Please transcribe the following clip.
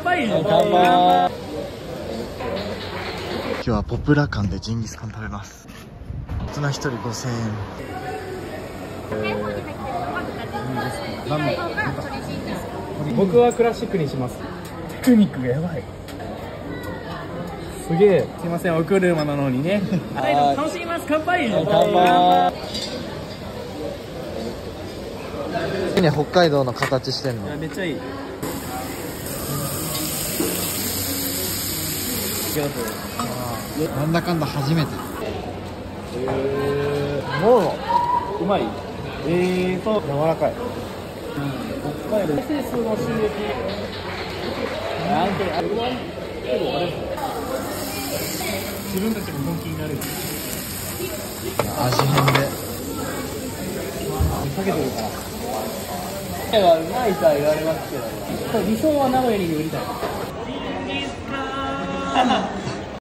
杯。 乾杯。 今日はポプラ館でジンギスカン食べます。大人1人5000円。 僕はクラシックにします。テクニックがやばい。すげえ。 すいません、お車なのにね。楽しみます。乾杯。 乾杯。 ね、北海道の形してんの。 めっちゃいい。 なんだかんだ初めて。 もうまい。 そう柔らかい。 北海道。セスの収益。なんてあれです。自分たちも本気になれる。 味変で。 かけてるから。うまいとは言われますけど、理想は名古屋に売りたい。